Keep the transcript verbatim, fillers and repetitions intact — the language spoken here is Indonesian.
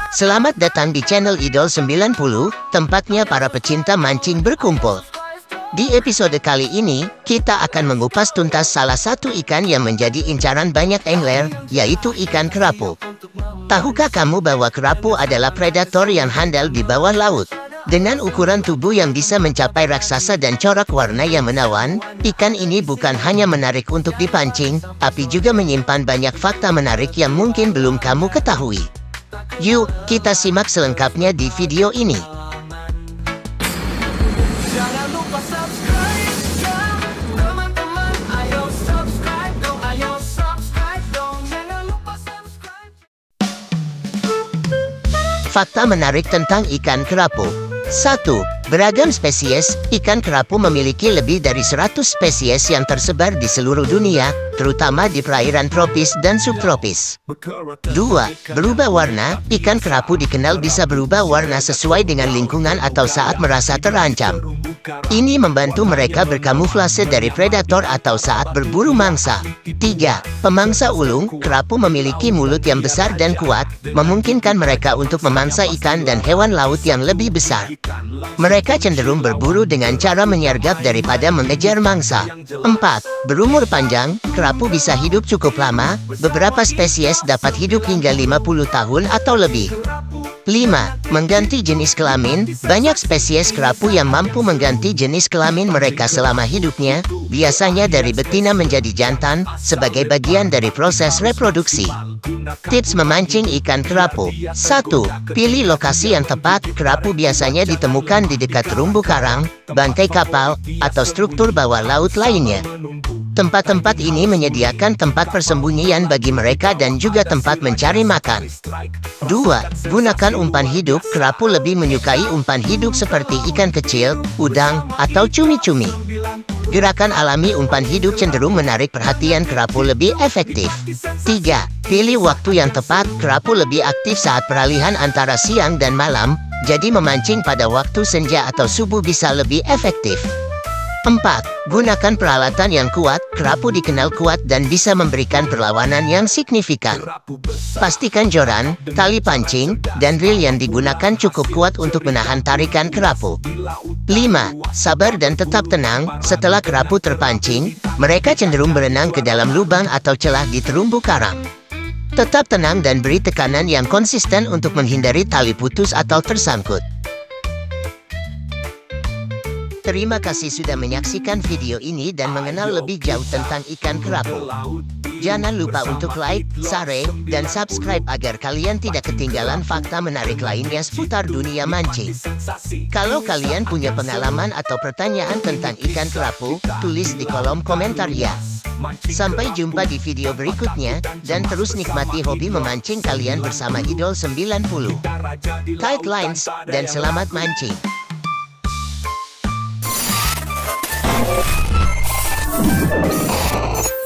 Selamat datang di channel Idol sembilan puluh, tempatnya para pecinta mancing berkumpul. Di episode kali ini, kita akan mengupas tuntas salah satu ikan yang menjadi incaran banyak angler, yaitu ikan kerapu. Tahukah kamu bahwa kerapu adalah predator yang handal di bawah laut? Dengan ukuran tubuh yang bisa mencapai raksasa dan corak warna yang menawan, ikan ini bukan hanya menarik untuk dipancing, tapi juga menyimpan banyak fakta menarik yang mungkin belum kamu ketahui. Yuk, kita simak selengkapnya di video ini. Jangan lupa subscribe ya, teman-teman. Ayo subscribe dong, ayo subscribe dong. Jangan lupa subscribe. Fakta menarik tentang ikan kerapu. satu. Beragam spesies, ikan kerapu memiliki lebih dari seratus spesies yang tersebar di seluruh dunia, terutama di perairan tropis dan subtropis. dua. Berubah warna, ikan kerapu dikenal bisa berubah warna sesuai dengan lingkungan atau saat merasa terancam. Ini membantu mereka berkamuflase dari predator atau saat berburu mangsa. tiga. Pemangsa ulung, kerapu memiliki mulut yang besar dan kuat, memungkinkan mereka untuk memangsa ikan dan hewan laut yang lebih besar. Mereka cenderung berburu dengan cara menyergap daripada mengejar mangsa. empat. Berumur panjang, kerapu bisa hidup cukup lama, beberapa spesies dapat hidup hingga lima puluh tahun atau lebih. lima. Mengganti jenis kelamin, banyak spesies kerapu yang mampu mengganti jenis kelamin mereka selama hidupnya, biasanya dari betina menjadi jantan, sebagai bagian dari proses reproduksi. Tips memancing ikan kerapu. satu. Pilih lokasi yang tepat, kerapu biasanya ditemukan di dekat terumbu karang, bangkai kapal, atau struktur bawah laut lainnya. Tempat-tempat ini menyediakan tempat persembunyian bagi mereka dan juga tempat mencari makan. dua. Gunakan umpan hidup, kerapu lebih menyukai umpan hidup seperti ikan kecil, udang, atau cumi-cumi. Gerakan alami umpan hidup cenderung menarik perhatian kerapu lebih efektif. tiga. Pilih waktu yang tepat, kerapu lebih aktif saat peralihan antara siang dan malam, jadi memancing pada waktu senja atau subuh bisa lebih efektif. empat. Gunakan peralatan yang kuat, kerapu dikenal kuat dan bisa memberikan perlawanan yang signifikan. Pastikan joran, tali pancing, dan reel yang digunakan cukup kuat untuk menahan tarikan kerapu. lima. Sabar dan tetap tenang, setelah kerapu terpancing, mereka cenderung berenang ke dalam lubang atau celah di terumbu karang. Tetap tenang dan beri tekanan yang konsisten untuk menghindari tali putus atau tersangkut. Terima kasih sudah menyaksikan video ini dan mengenal lebih jauh tentang ikan kerapu. Jangan lupa untuk like, share, dan subscribe agar kalian tidak ketinggalan fakta menarik lainnya seputar dunia mancing. Kalau kalian punya pengalaman atau pertanyaan tentang ikan kerapu, tulis di kolom komentar ya. Sampai jumpa di video berikutnya, dan terus nikmati hobi memancing kalian bersama Idol sembilan puluh. Tight lines, dan selamat mancing. We'll be right back.